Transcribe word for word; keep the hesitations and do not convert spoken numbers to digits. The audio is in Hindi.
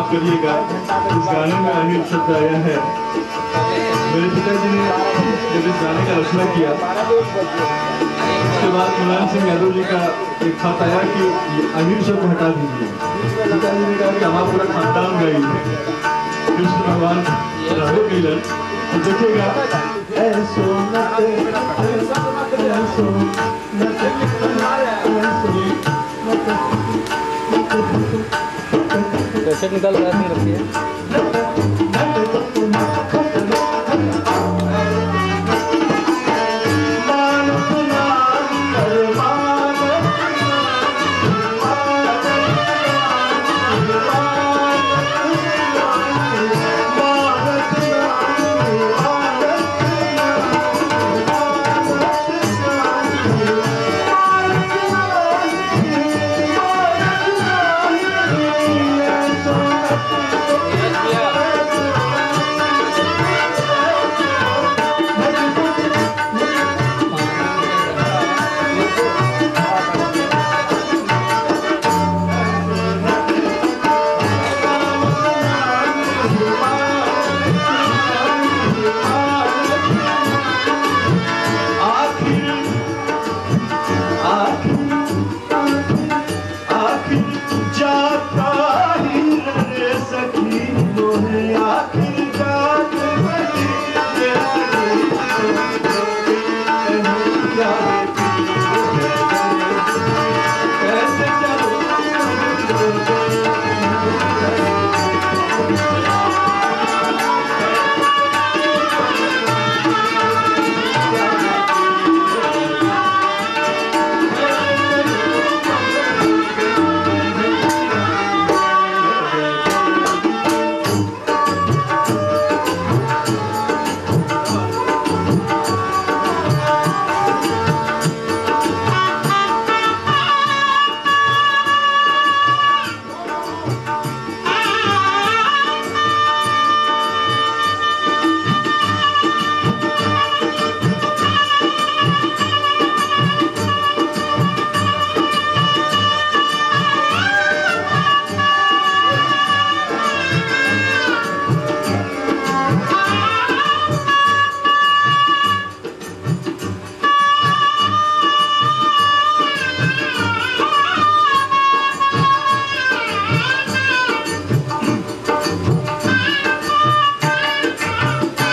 माफ करिएगा, इस गाने में अनिल शब्द आया है। मेरे पिताजी ने जब इस गाने का रचना किया, उसके बाद मुलायम सिंह यादव जी का एक खत आया कि अनिल शब्द हटा दीजिए। पिताजी ने कहा कि हमारा पूरा खानदान गई कृष्ण भगवान राधे मिलन। तो देखिएगा ऐसो नते ऐसो नते कैसे निकाल रहा है रखिए।